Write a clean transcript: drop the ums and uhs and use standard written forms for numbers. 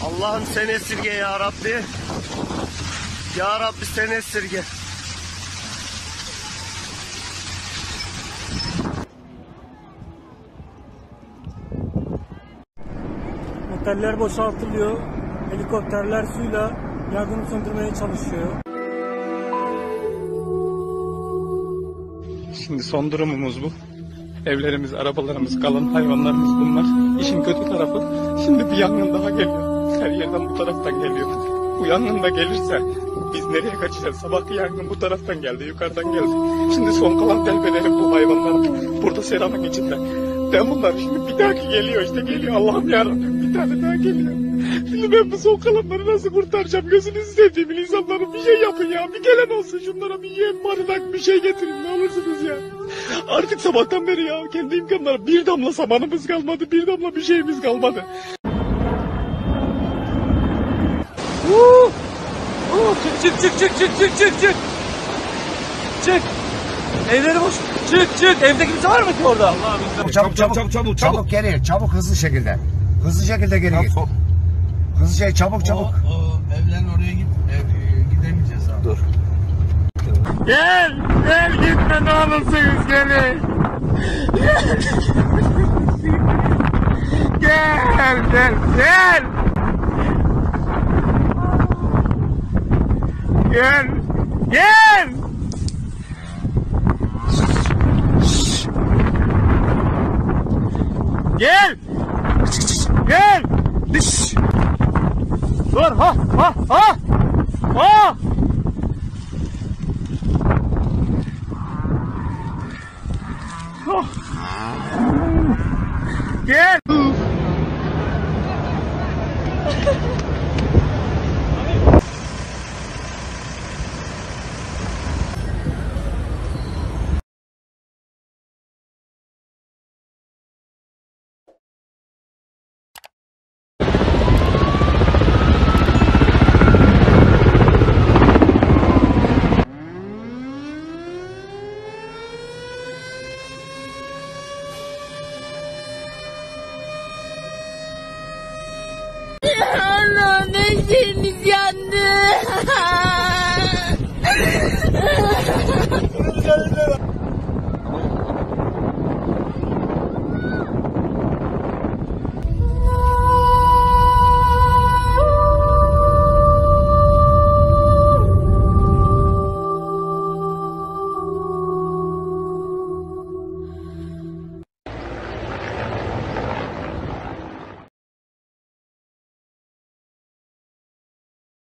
Allah'ım sen esirge ya Rabbi. Ya Rabbi sen esirge. Oteller boşaltılıyor. Helikopterler suyla yangını söndürmeye çalışıyor. Şimdi son durumumuz bu. Evlerimiz, arabalarımız, kalan hayvanlarımız bunlar. İşin kötü tarafı, şimdi bir yangın daha geliyor. Her yerden bu taraftan geliyor. Bu yangın da gelirse biz nereye kaçacağız? Sabahki yangın bu taraftan geldi, yukarıdan geldi. Şimdi son kalan telpelerim bu hayvanlar. Burada seramın içinde. Ben bunlar şimdi bir dahaki geliyor işte geliyor. Allah'ım yarabbim bir tane daha geliyor. Şimdi ben bu son kalanları nasıl kurtaracağım? Gözünüzü sevdiğim insanların bir şey yapın ya. Bir gelen olsun şunlara bir yem, barınak bir şey getirin ne olursunuz ya. Artık sabahtan beri ya kendi imkanlarım bir damla samanımız kalmadı. Bir damla bir şeyimiz kalmadı. Çık. Evleri boş. Çık. Evde kimse var mı ki orada? Çabuk geri. Çabuk hızlı şekilde. Hızlı şekilde geri git. Hızlı çabuk. O evlerin oraya gidemeyeceğiz abi. Dur. Gel gitme ne olursunuz gelin. Gel. Gel. Dur ha. Gel. Allah'ım her şeyimiz yandı.